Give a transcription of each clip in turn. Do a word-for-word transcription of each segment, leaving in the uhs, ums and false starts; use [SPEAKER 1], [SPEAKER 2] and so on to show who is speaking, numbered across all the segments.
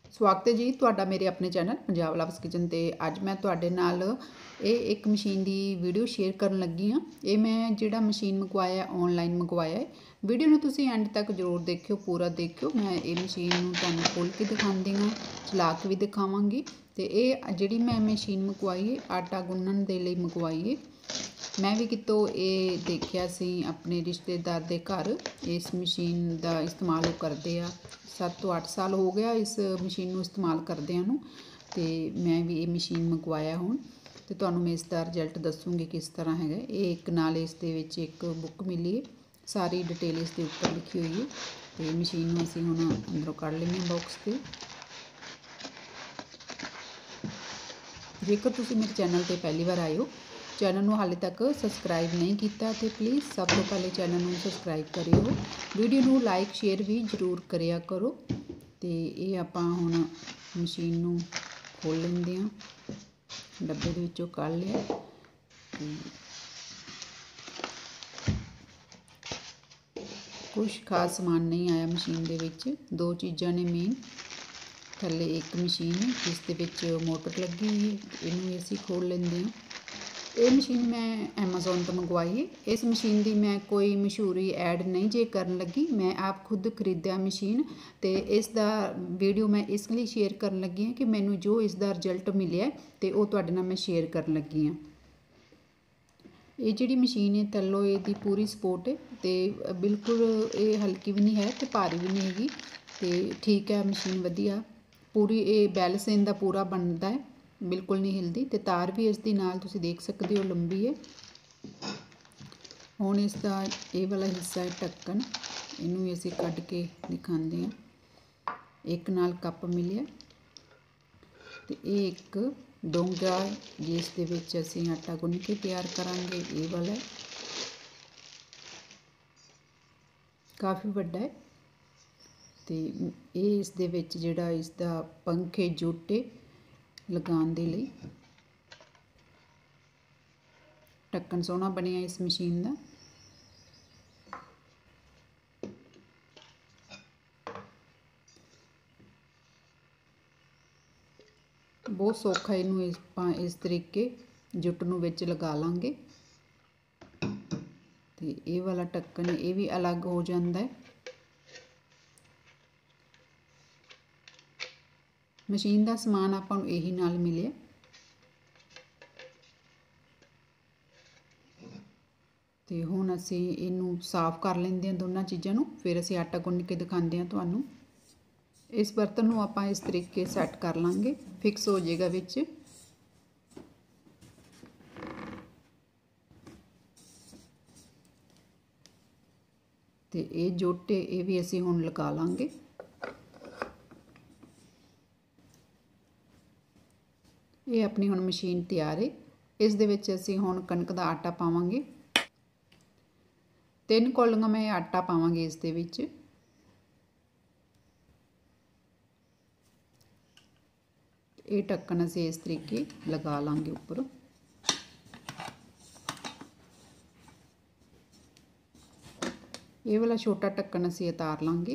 [SPEAKER 1] स्वागत है जी तुहाडा मेरे अपने चैनल पंजाब लव्स किचन ते अज मैं तुहाडे नाल ये एक मशीन की वीडियो शेयर करन लगी हाँ। ये मैं जिहड़ा मशीन मंगवाया ऑनलाइन मंगवाया है। वीडियो नूं तुसीं एंड तक जरूर देखियो, पूरा देखियो। मैं ये मशीन नूं तुहानूं खोल के दिखांदी हाँ, चला के भी दिखावांगी। ते ये जिहड़ी मैं मशीन मंगवाई है आटा गुन्नण दे लई मंगवाई है। मैं भी कितों ये देखिया सी अपने रिश्तेदार दे घर इस मशीन का इस्तेमाल करते आ। सत्त तो अठ साल हो गया इस मशीन नूं इस्तेमाल करदिआं नूं ते मैं भी ये मशीन मंगवाया हुण ते तुहानूं मैं इसका रिजल्ट दसूँगी किस तरह है। ये एक नाल इस दे विच एक बुक मिली है, सारी डिटेल इस दे उपर लिखी हुई है। तो मशीन नूं असीं हुण अंदरों कढ़ लैंदे बॉक्स ते। जेकर तुसीं मेरे चैनल ते पहली बार आए हो, चैनल नूं हाले तक सबसक्राइब नहीं किया तो प्लीज़ सब तो पहले चैनल नूं सबसक्राइब करियो। वीडियो नूं लाइक शेयर भी जरूर करिया करो। तो ये आपां हुण मशीन नूं खोल लैंदे हां, डब्बे दे विचों कढ़ लिया। कुछ खास समान नहीं आया मशीन दे विच, दो चीज़ां ने मेन। थल्ले एक मशीन है जिस दे विच मोटर लगी हुई है, इहनूं असीं खोल लैंदे हां। ये मशीन मैं एमेजोन तो मंगवाई है। इस मशीन की मैं कोई मशहूरी ऐड नहीं जे करन लगी, मैं आप खुद खरीदिया मशीन। तो इसका वीडियो मैं इसलिए शेयर करन लगी हाँ कि मैनू जो इसका रिजल्ट मिले तो वो तुहाडे नाल मैं शेयर करन लगी हाँ। ये जिहड़ी मशीन है थल्लों इहदी पूरी सपोर्ट है, तो बिल्कुल ये हल्की भी नहीं है तो भारी भी नहीं हैगी। तो ठीक है मशीन वधिया, पूरी ये बैलेंस इहदा पूरा बनता है, बिल्कुल नहीं हिलदी। तो तार भी इसदी नाल तुसीं देख सकते हो लंबी है। हुण इसका ये वाला हिस्सा है ढक्कन, इनू भी असीं कढ के दिखांदे हां। एक नाल कप मिलिया तो ये एक डोंगा जिस दे विच असीं आटा गुन्न के तैयार करांगे, ये वाला है, काफ़ी वड्डा है। तो ये इस दे विच जिहड़ा इसदा पंखे जोटे लगाउण दे लई ढक्कन सोहना बनिया इस मशीन का। बहुत सौखा इनू इस इस तरीके जुट नूं विच लगा लांगे तो ये वाला ढक्कन ये भी अलग हो जाता है। मशीन का समान आपां नूं यही नाल मिलिया। तो हुण असीं इनू साफ कर लैंदे हां दोनों चीज़ों नूं, फिर असीं आटा गुन्न के दिखांदे हां तुहानूं। इस बर्तन नूं आपां इस तरीके सैट कर लांगे, फिक्स हो जाएगा विच। तो ये जोटे ये भी असीं हुण लगा लांगे। ये अपनी हुण मशीन तैयार है। इस दे विच असीं हुण कणक दा आटा पावांगे, तीन कौलियां मैं आटा पावांगी इस दे विच। ये ढक्कन असीं इस तरीके लगा लांगे उपर। ये वाला छोटा ढक्कन असीं उतार लांगे।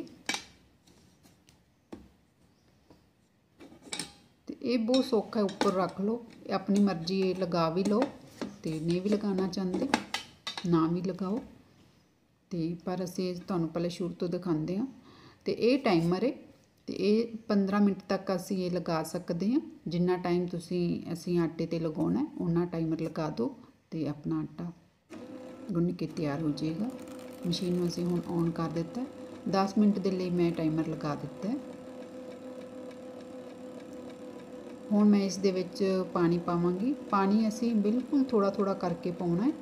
[SPEAKER 1] तो ये बहुत सौखा है, उपर रख लो, अपनी मर्जी लगा भी लो तो नहीं भी लगाना चाहते ना भी लगाओ। तो पर असीं तुहानूं पहले शुरू तो दिखाते हैं। तो ये टाइमर है, तो ये पंद्रह मिनट तक असीं ये लगा सकते हैं। जिन्ना टाइम तुसीं असीं आटे ते लगाउणा है उन्ना टाइमर लगा दो तो अपना आटा गुन्न के तैयार हो जाएगा। मशीन नूं असीं हुण ऑन कर दिता है, दस मिनट के लिए मैं टाइमर लगा दिता है। हुण मैं इस दे विच पानी पावांगी। पानी असीं बिल्कुल थोड़ा थोड़ा करके पाउणा है,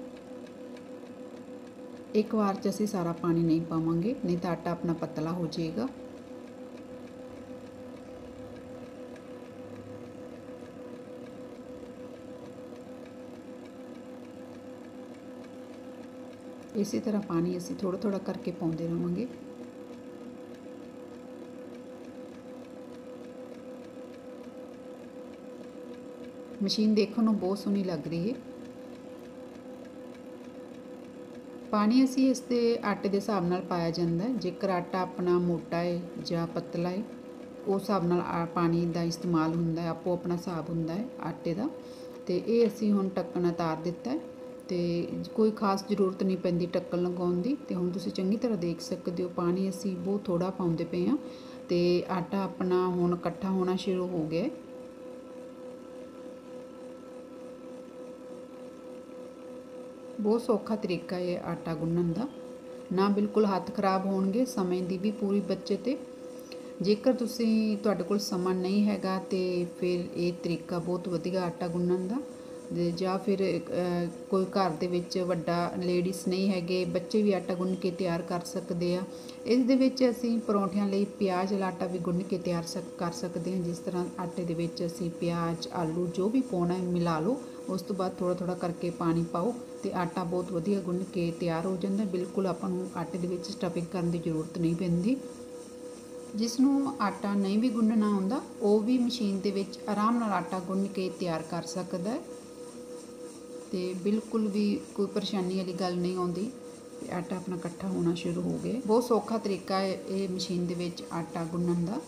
[SPEAKER 1] एक बार च असीं सारा पानी नहीं पावांगे, नहीं तो आटा अपना पतला हो जाएगा। इसी तरह पानी असीं थोड़ा थोड़ा करके पाउंदे रहांगे। मशीन देखने में बहुत सोहनी लग रही है। पानी असीं इसके आटे के हिसाब नाल पाया जाता है, जेकर आटा अपना मोटा है या पतला है उस हिसाब नाल आ- पानी का इस्तेमाल हुंदा है, आपो अपना हिसाब हुंदा है आटे का। तो ये असी हुण ढक्कन उतार दिता है तो कोई खास जरूरत नहीं पैंदी ढक्कन लगाउण दी। ते हुण तुसीं चंगी तरह देख सकदे हो पानी असी बहुत थोड़ा पाउंदे पे हाँ। तो आटा अपना हुण इकट्ठा होना शुरू हो गया। बहुत सौखा तरीका है आटा गुन्नण का, ना बिल्कुल हत्थ खराब होणगे, समय की भी पूरी बचत है। जेकर तुसीं तुहाडे कोल समा नहीं हैगा तो फिर ये तरीका बहुत वधिया आटा गुन्नण का। ते जां फिर अ, कोई घर दे विच वड्डा लेडीज़ नहीं हैगे, बच्चे भी आटा गुन्न के तैयार कर सकते हैं। इस दे विच असीं परौंठियां लई प्याज वाला आटा भी गुन्न के तैयार सक कर सकते हैं। जिस तरह आटे दे विच असीं प्याज आलू जो भी पाउणा है मिला लो, उस तो बाद थोड़ा थोड़ा करके पानी पाओ तो आटा बहुत वधिया गुन्न के तैयार हो जाता। बिल्कुल आपां नूं आटे दे विच स्टफिंग करन दी जरूरत नहीं पैंदी। जिसनों आटा नहीं भी गुन्नना आउंदा वो भी मशीन दे विच आराम नाल आटा गुन्न के तैयार कर सकदा है। तो बिल्कुल भी कोई परेशानी वाली गल नहीं आउंदी। आटा अपना इकट्ठा होना शुरू हो गया। बहुत सौखा तरीका है ये मशीन दे विच आटा गुन्नण दा।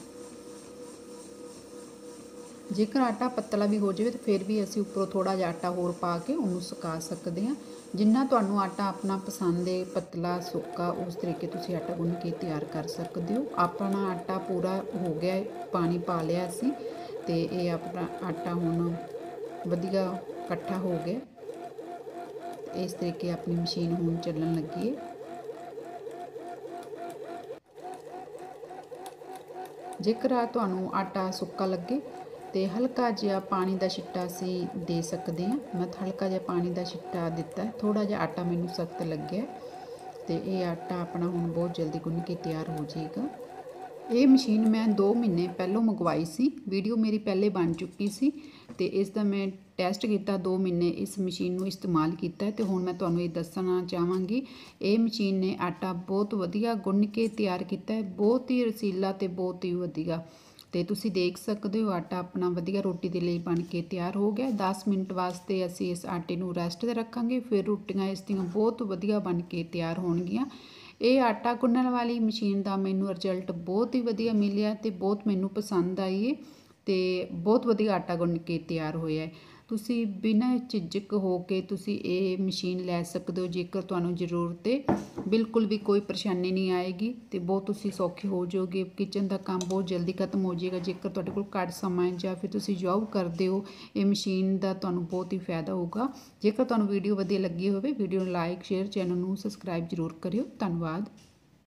[SPEAKER 1] जेकर आटा पतला भी हो जाए तो फिर भी असी उपरों थोड़ा जिहा आटा होर पा के उन्होंने सुका सकते हैं। जिन्ना तुहानूं आटा अपना पसंद है पतला सुक्का उस तरीके तुसीं आटा गुन्न के तैयार कर सकते हो। अपना आटा पूरा हो गया है, पानी पा लिया असी तो ये अपना आटा हुण वधिया इकट्ठा हो गया। इस तरीके अपनी मशीन हुण चलण लगी है। जेकर आ तुहानूं आटा सुक्का लगे तो हल्का जिहा पानी का छिट्टा असी दे सकते हैं। मैं हल्का जिहा पानी का छिट्टा दिता है, थोड़ा जिहा आटा मैनूं सख्त लग्या तो ये आटा अपना हुण बहुत जल्दी गुन्न के तैयार हो जाएगा। ये मशीन मैं दो महीने पहलों मंगवाई सी, वीडियो मेरी पहले बन चुकी सी तो इसका मैं टैसट किया, दो महीने इस मशीन को इस्तेमाल किया तो हुण मैं तुहानूं ये दसना चाहांगी। ये मशीन ने आटा बहुत वधिया गुन्न के तैयार किया है, बहुत ही रसीला तो बहुत ही वधिया। तो तुसीं देख सकते हो आटा अपना वधिया रोटी के लिए बन के तैयार हो गया। दस मिनट वास्ते असी इस आटे नूं रैसट ते रखांगे, फिर रोटियां इस दियां बहुत वधिया बन के तैयार होणगियां। ये आटा गुन्नण वाली मशीन का मैनूं रिजल्ट बहुत ही वधिया मिलिया तो बहुत मैनूं पसंद आई है तो बहुत वधिया आटा गुन्न के तैयार होया है। तुसीं बिना झिझक हो के तुसीं ये मशीन लै सकते हो जेकर तुहानूं जरूरत है। बिल्कुल भी कोई परेशानी नहीं आएगी तो बहुत तुसीं सौखे हो जाओगे। किचन का काम बहुत जल्दी खत्म हो जाएगा। जेकर तुहाडे कोल घੱਟ समा है जां फिर तुसीं जॉब करते हो, ये मशीन का तुहानूं बहुत ही फायदा होगा। जेकर तुहानूं वीडियो वधिया लगी होवे वीडियो नूं लाइक शेयर चैनल नूं सबसक्राइब जरूर करियो। धन्नवाद।